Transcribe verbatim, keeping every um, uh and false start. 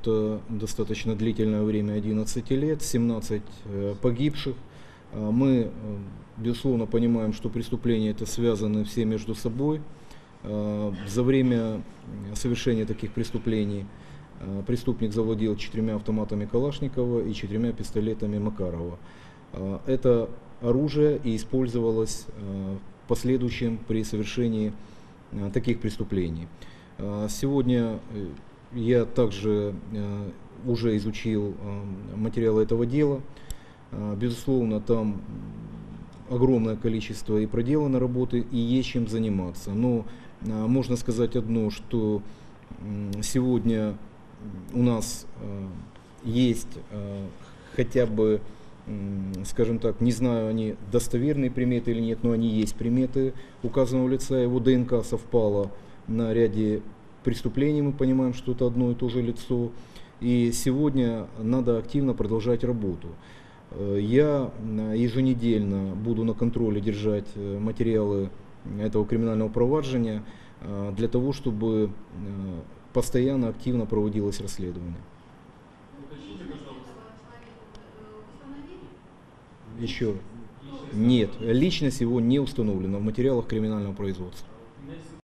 это достаточно длительное время, одиннадцать лет, семнадцать погибших. Мы, безусловно, понимаем, что преступления это связаны все между собой. За время совершения таких преступлений преступник завладел четырьмя автоматами Калашникова и четырьмя пистолетами Макарова. Это оружие и использовалось в последующем при совершении таких преступлений. Сегодня я также уже изучил материалы этого дела. Безусловно, там огромное количество и проделано работы, и есть чем заниматься. Но можно сказать одно, что сегодня у нас есть хотя бы, скажем так, не знаю, они достоверные приметы или нет, но они есть приметы указанного лица, его ДНК совпало на ряде преступлений, мы понимаем, что это одно и то же лицо. И сегодня надо активно продолжать работу. Я еженедельно буду на контроле держать материалы этого криминального проваджения для того, чтобы постоянно активно проводилось расследование. Еще раз. Нет, личность его не установлена в материалах криминального производства.